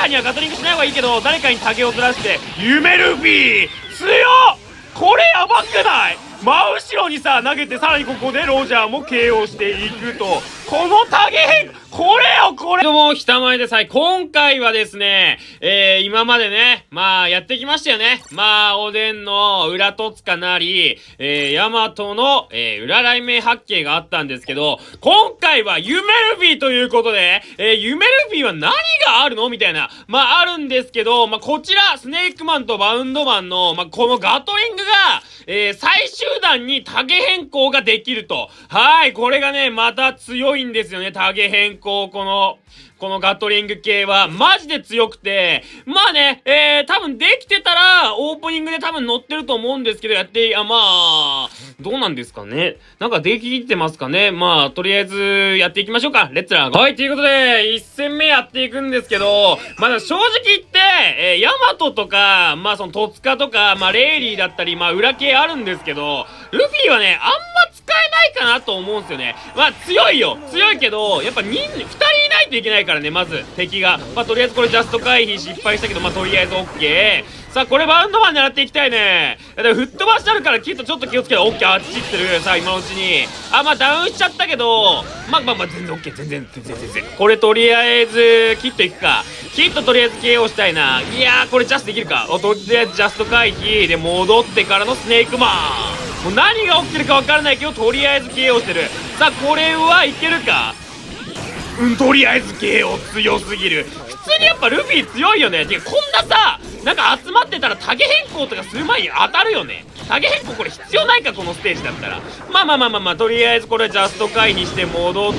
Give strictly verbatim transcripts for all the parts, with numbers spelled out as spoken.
にはガトリングしない方がいいけど、誰かにタゲをずらして、夢ルフィ強っ、これやばくない？真後ろにさ投げて、さらにここでロジャーも ケーオー していくと、このタゲ変、これよこれ。どうも、ひたまえです。はい、今回はですね、えー、今までね、まあやってきましたよね。まあおでんの裏戸塚なり、えー、ヤマトの、えー、裏雷鳴八景があったんですけど、今回は夢ルフィということで、えー、夢ルフィは何があるのみたいな、まああるんですけど、まあこちら、スネークマンとバウンドマンの、まあこのガトリングが、えー、最終段にタゲ変更ができると。はい、これがね、また強いんですよね、タゲ変更、この、このガトリング系は、マジで強くて、まあね、えー、多分できてたら、オープニングで多分乗ってると思うんですけど、やって、あ、まあ、どうなんですかね。なんかできてますかね。まあ、とりあえず、やっていきましょうか。レッツラーゴー。はい、ということで、一戦目やっていくんですけど、まだ正直言って、えー、ヤマトとか、まあそのトツカとか、まあレイリーだったり、まあ裏系あるんですけど、ルフィはね、あんま使えないかなと思うんですよね。まあ強いよ。強いけど、やっぱ人、二人いないといけないからね、まず、敵が。まあとりあえずこれジャスト回避失敗したけど、まあとりあえず OK。さあ、これバウンドマン狙っていきたいね。でも吹っ飛ばしてあるから、きっとちょっと気をつけて、OK、あっち行ってる。さあ、今のうちに。あ、まあダウンしちゃったけど、まあまあまあ全然 OK、全然、全然、全然。これとりあえず、キットいくか。キットとりあえず ケーオー したいな。いやー、これジャストできるか。お、とりあえずジャスト回避で戻ってからのスネークマン。もう何が起きてるかわからないけど、とりあえず ケーオー してる。さあ、これはいけるか。うん、とりあえず ケーオー 強すぎる。普通にやっぱルフィ強いよね。てか、こんなさ、なんか集まってたらタゲ変更とかする前に当たるよね。タゲ変更これ必要ないか、このステージだったら。まあまあまあまあまあ、とりあえずこれジャスト回避して戻って、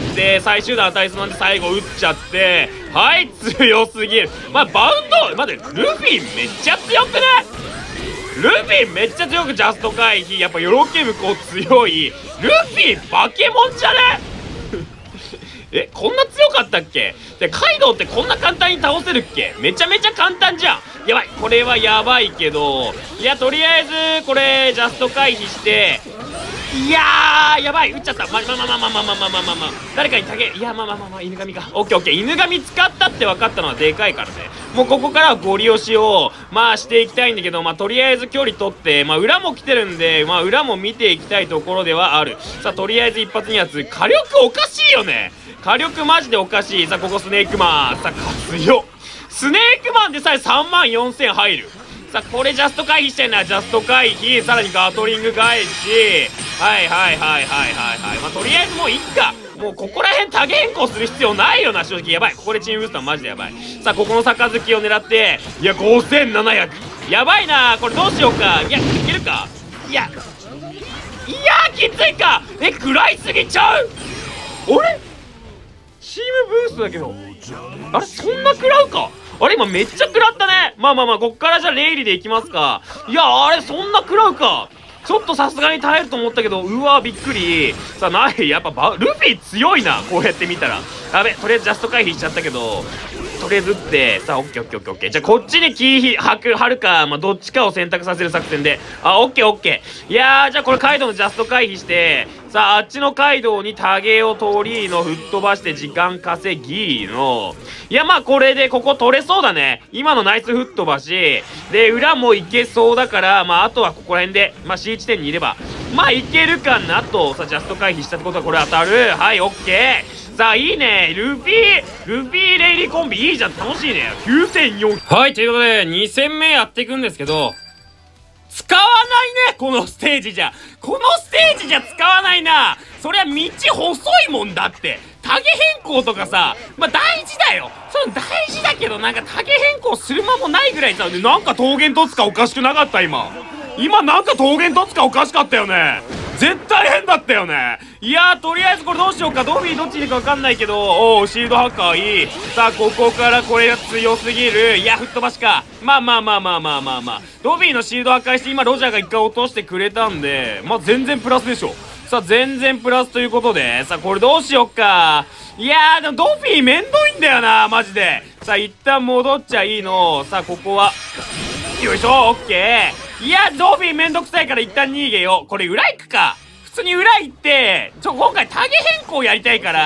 最終弾当たりそうなんで最後打っちゃって、はい、強すぎる。まあ、バウンド、待って、ルフィめっちゃ強くない？ルフィめっちゃ強くジャスト回避。やっぱヨロケムコ強い。ルフィバケモンじゃね？え、こんな強かったっけ？で、カイドウってこんな簡単に倒せるっけ？めちゃめちゃ簡単じゃん。やばい。これはやばいけど、いや、とりあえず、これ、ジャスト回避して、いやー、やばい。撃っちゃった。ま、ま、ま、ま、ま、ま、ま、ま、ま、ま、ま、ま、誰かにタゲ、いや、まあまあまあまあ、犬神か。オッケーオッケー。犬神使ったって分かったのはでかいからね。もうここからはゴリ押しを、まあしていきたいんだけど、まあとりあえず距離取って、まあ裏も来てるんで、まあ裏も見ていきたいところではある。さあ、とりあえず一発二発。火力おかしいよね。火力マジでおかしい。さあ、ここスネークマン。さあ、強っ。スネークマンでさえさんまんよんせん入る。さあ、これジャスト回避してんな。ジャスト回避。さらにガトリング返し。はいはいはいはいはいはい。まあ、とりあえずもういっか。もうここら辺タゲ変更する必要ないよな、正直。やばい。ここでチームブースターマジでやばい。さあ、ここの杯を狙って。いや、ごせんななひゃく。やばいな。これどうしようか。いや、いけるか。いや。いやー、きついか。え、食らいすぎちゃう。あれチームブーストだけど。あれそんな食らうか。あれ今めっちゃ食らったね。まあまあまあ、こっからじゃあレイリでいきますか。いや、あれそんな食らうか。ちょっとさすがに耐えると思ったけど、うわびっくり。さあ、ない。やっぱバルフィ強いな。こうやって見たら。やべ、とりあえずジャスト回避しちゃったけど、とりあえず打って、さあ、オッケーオッケーオッケーオッケー。じゃあ、こっちにキー吐く、張るか、まあ、どっちかを選択させる作戦で。あ、オッケーオッケー。いやー、じゃあこれカイドウのジャスト回避して、さあ、あっちのカイドウにタゲを通りの吹っ飛ばして時間稼ぎの。いや、まあ、これでここ取れそうだね。今のナイス吹っ飛ばし。で、裏もいけそうだから、まあ、あとはここら辺で、まあ、C 地点にいれば、まあ、いけるかなと。さあ、ジャスト回避したってことはこれ当たる。はい、オッケー。さあ、いいね。ルフィ、ルフィレイリーコンビいいじゃん。楽しいね。きゅうせんよんひゃく。はい、ということで、に戦目やっていくんですけど、使わないね、このステージじゃ。このステージじゃ使わないな。そりゃ道細いもんだって。タゲ変更とかさ、まあ大事だよ。その大事だけど、なんかタゲ変更する間もないぐらいさ、なんか桃源戸塚おかしくなかった今。今なんか桃源戸塚おかしかったよね。絶対変だったよね。いやー、とりあえずこれどうしようか。ドフィーどっちにいるか分かんないけど、おー、シールドハッカーいい。さあ、ここからこれが強すぎる。いや、吹っ飛ばしか。まあまあまあまあまあまあまあ。ドフィーのシールド破壊して、今ロジャーが一回落としてくれたんで、まあ全然プラスでしょ。さあ、全然プラスということで、さあ、これどうしよっか。いやー、でもドフィーめんどいんだよな、マジで。さあ、一旦戻っちゃいいの。さあ、ここは、よいしょ、オッケー。いや、ドフィーめんどくさいから一旦逃げよう。これ裏行くか。普通に裏行って、ちょ、今回タゲ変更やりたいから、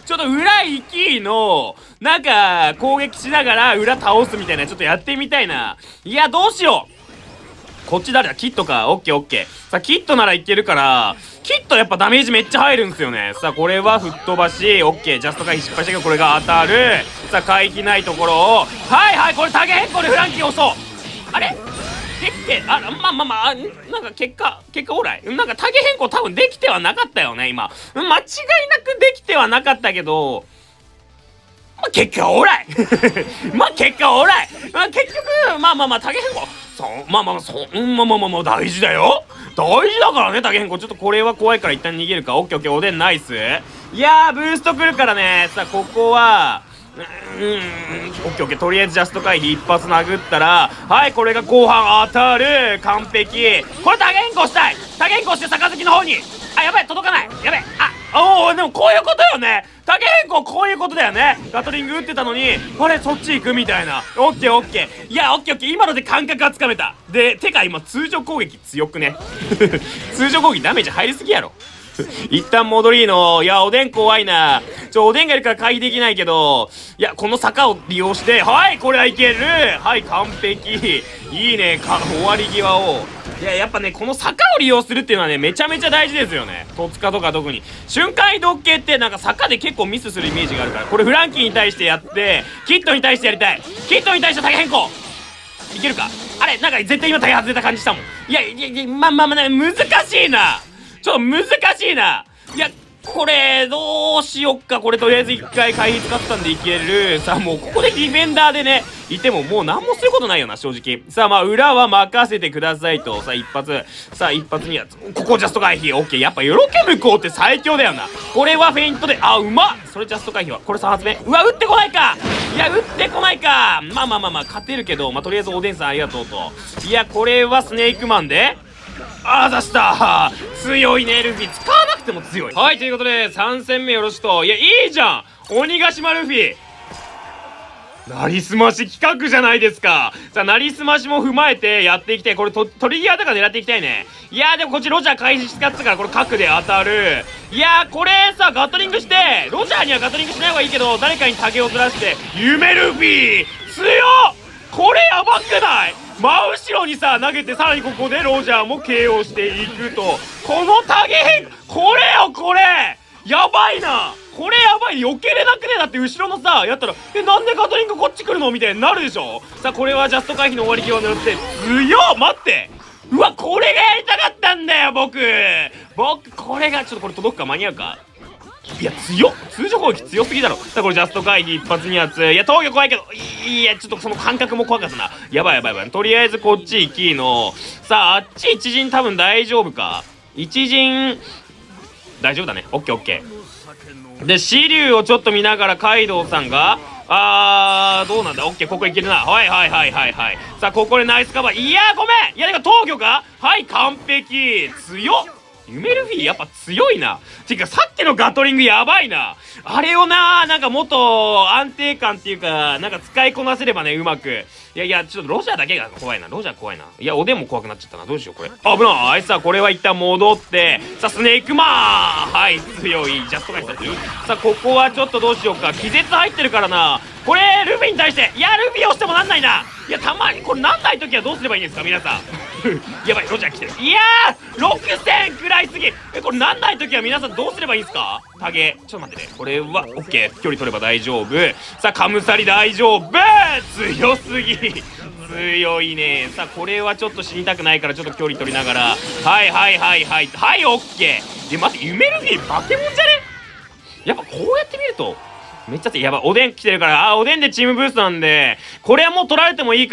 ちょっと裏行きの、なんか、攻撃しながら裏倒すみたいな、ちょっとやってみたいな。いや、どうしよう。こっち誰だ？キットか。オッケーオッケー。さあ、キットならいけるから、キットやっぱダメージめっちゃ入るんすよね。さあ、これは吹っ飛ばし、オッケー。ジャスト回避失敗したけど、これが当たる。さあ、回避ないところを、はいはい、これタゲ変更でフランキー押そう。あれできて、あ、まあまあまあ、なんか結果、結果オーライ。なんかタゲ変更多分できてはなかったよね、今。間違いなくできてはなかったけど、まあ、結果オーライまあ結果オーライ、まあ、結局、まあまあまあ、タゲ変更。そう、まあまあまあ、そう、うん、まあまあまあまあ、大事だよ。大事だからね、タゲ変更。ちょっとこれは怖いから一旦逃げるか。オッケーオッケー、おでんナイス。いやー、ブースト来るからね。さあ、ここは、うーん、オッケーオッケー、とりあえずジャスト回避一発殴ったら、はい、これが後半当たる。完璧。これタゲ変更したい。タゲ変更して杯の方に。あ、やばい、届かない。やばい。あ、おお、でもこういうことよね。タゲ変更こういうことだよね。ガトリング撃ってたのに、あれ、そっち行くみたいな。オッケーオッケー。いや、オッケーオッケー。今ので感覚がつかめた。で、てか今、通常攻撃強くね。通常攻撃ダメージ入りすぎやろ。一旦戻りの。いや、おでん怖いな。ちょ、おでんがいるから回避できないけど、いや、この坂を利用して、はい、これはいける。はい、完璧。いいね、か、終わり際を。いや、やっぱね、この坂を利用するっていうのはね、めちゃめちゃ大事ですよね。戸塚とか特に。瞬間移動系ってなんか坂で結構ミスするイメージがあるから、これフランキーに対してやって、キットに対してやりたい。キットに対してタゲ変更いけるか。あれ、なんか絶対今タゲ外れた感じしたもん。いや、いや、いや、まあまあまあ、難しいな。ちょっと難しいな。いや、これ、どうしよっか。これとりあえず一回回避使ったんでいける。さあ、もうここでディフェンダーでね、いてももう何もすることないよな、正直。さあ、まあ、裏は任せてくださいと。さあ、一発。さあ、一発には、ここジャスト回避。オッケー。やっぱ、よろけ向こうって最強だよな。これはフェイントで、あ、うまっ。それジャスト回避は。これさん発目。うわ、打ってこないか。いや、打ってこないか。まあまあまあまあ、勝てるけど、まあ、とりあえずおでんさんありがとうと。いや、これはスネークマンで、あー、出した強いね、ルフィ。使わなくても強い。はい、ということで、さん戦目よろしくと。いや、いいじゃん鬼ヶ島ルフィ。なりすまし企画じゃないですか。さあ、なりすましも踏まえてやっていきたい。これと、トリギアとか狙っていきたいね。いやー、でもこっちロジャー開始使ってたから、これ角で当たる。いやー、これさ、ガトリングして、ロジャーにはガトリングしない方がいいけど、誰かにタゲをずらして、夢ルフィ強っ。これやばくない？真後ろにさ投げて、さらにここでロジャーも ケーオー していくと、このタゲ変、これよこれやばいな。これやばい。避けれなくね。だって後ろのさやったら、え、なんでガトリングこっち来るのみたいになるでしょ。さあ、これはジャスト回避の終わり際を狙って、強っ。待って、うわ、これがやりたかったんだよ僕僕これがちょっと、これ届くか、間に合うか。いや、強っ。通常攻撃強すぎだろ。さあ、これジャスト回避一発二発。いや、峠怖いけど、いや、ちょっとその感覚も怖かったな。やばいやばいやばい。とりあえずこっち行きの。さあ、あっち一陣多分大丈夫か。一陣大丈夫だね。オッケーオッケー。で、紫龍をちょっと見ながらカイドウさんが、あー、どうなんだ。オッケー、ここいけるな。はいはいはいはいはい。さあ、ここでナイスカバー。いやー、ごめん。いや、てか東京か。はい、完璧。強っ。夢ルフィやっぱ強いな。てかさっきのガトリングやばいな。あれをな、なんかもっと安定感っていうか、なんか使いこなせればね、うまく。いやいや、ちょっとロジャーだけが怖いな。ロジャー怖いな。いや、おでんも怖くなっちゃったな。どうしようこれ。危ない。さあ、これは一旦戻って、さあ、スネークマン、はい、強い。ジャストガイされてる。さあ、ここはちょっとどうしようか。気絶入ってるからな。これ、ルフィに対して、いや、ルフィ押してもなんないな。いや、たまに、これなんないときはどうすればいいんですか、皆さん。やばい、ロジャー来てる。いやー、ろくせん食らいすぎ。え、これなんないときは皆さんどうすればいいんですか。タゲ。ちょっと待ってね。これは、オッケー。距離取れば大丈夫。さあ、カムサリ大丈夫。強すぎ。強いね。さあ、これはちょっと死にたくないから、ちょっと距離取りながら。はいはいはいはい。はい、オッケー。え、待って、夢ルフィバケモンじゃね。やっぱこうやって見ると、めっちゃ強い。やばい、おでん来てるから、あ、おでんでチームブーストなんで、これはもう取られてもいいから、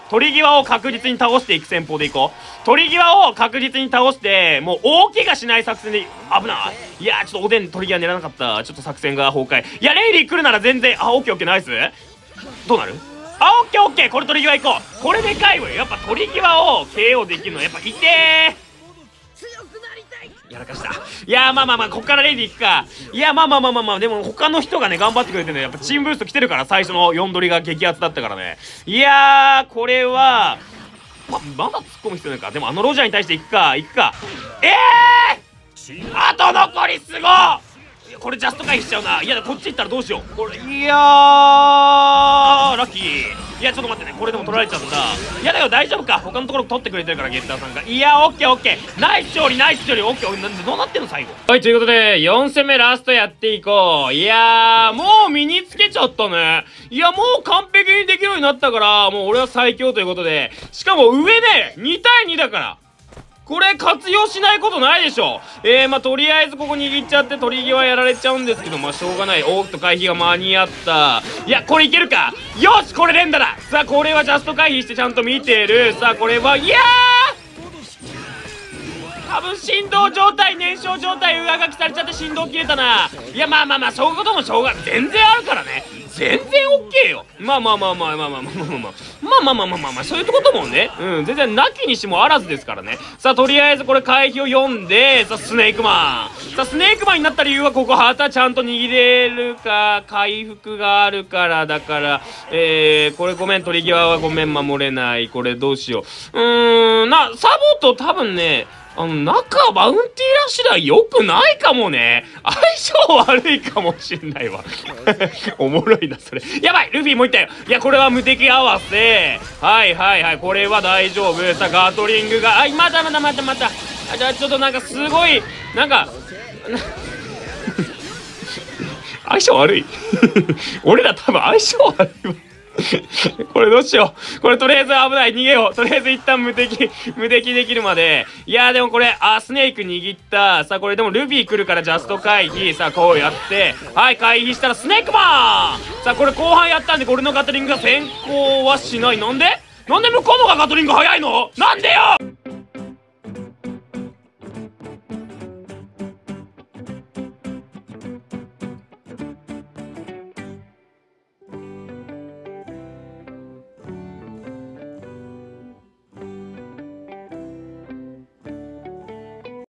取り際を確実に倒していく戦法でいこう。取り際を確実に倒して、もう大怪我しない作戦で、危ない。いやー、ちょっとおでん取り際狙わなかった。ちょっと作戦が崩壊。いや、レイリー来るなら全然、あ、オッケーオッケー、ナイス。どうなる？あ、オッケーオッケー、これ取り際行こう。これでかいわよ。やっぱ取り際を ケーオー できるの、やっぱいてー。やらかした。いやー、まあまあまあ、こっからレイディ行くか。いや、まあまあまあまあまあ、でも他の人がね、頑張ってくれてるの、やっぱチームブースト来てるから、最初のよん取りが激アツだったからね。いやー、これは、ま、まだ突っ込む必要ないか。でもあのロジャーに対して行くか、行くか。えーあと残りすごい。 これジャスト回避しちゃうな。いやこっち行ったらどうしよう。これいやーラッキー。いやちょっと待ってね、これでも取られちゃうんだ。いやだよ大丈夫か、他のところ取ってくれてるからゲッターさんが。いやオッケーオッケー、ナイス勝利ナイス勝利。オッケー。なんでどうなってんの最後。はい、ということでよん戦目ラストやっていこう。いやーもう身につけちゃったね。いやもう完璧にできるようになったから、もう俺は最強ということで、しかも上ねにたいにだから、これ活用しないことないでしょ。えー、まあとりあえずここ握っちゃって取り際やられちゃうんですけど、まあしょうがない。おーっと回避が間に合った。いやこれいけるか。よしこれ連打だ。さあこれはジャスト回避してちゃんと見てる。さあこれはいやー多分振動状態燃焼状態上書きされちゃって振動切れたな。いやまあまあまあそういうこともしょうが全然あるからね。全然オッケーよ。まあまあまあまあまあまあまあまあまあまあまあまあまあまあまあそういうこともね、うん全然なきにしもあらずですからね。さあとりあえずこれ回避を読んで、さあスネークマン、さあスネークマンになった理由はここ旗ちゃんと握れるか回復があるからだから、えーこれごめん取り際はごめん守れない。これどうしよう。うーんなサボと多分ねあの、中バウンティーラッシュでは良くないかもね。相性悪いかもしんないわ。おもろいな、それ。やばいルフィもういったよ。いや、これは無敵合わせ。はいはいはい、これは大丈夫。さあ、ガトリングが、あ、まだまだまだまだ。あ、じゃあちょっとなんかすごい、なんか、相性悪い。俺ら多分相性悪いわ。これどうしよう。これとりあえず危ない。逃げよう。とりあえず一旦無敵、無敵できるまで。いやーでもこれ、あ、スネーク握った。さあこれでもルビー来るからジャスト回避。さあこうやって。はい、回避したらスネークマン。さあこれ後半やったんで、これのガトリングが先行はしない。なんでなんで向こうのがガトリング早いのなんでよ。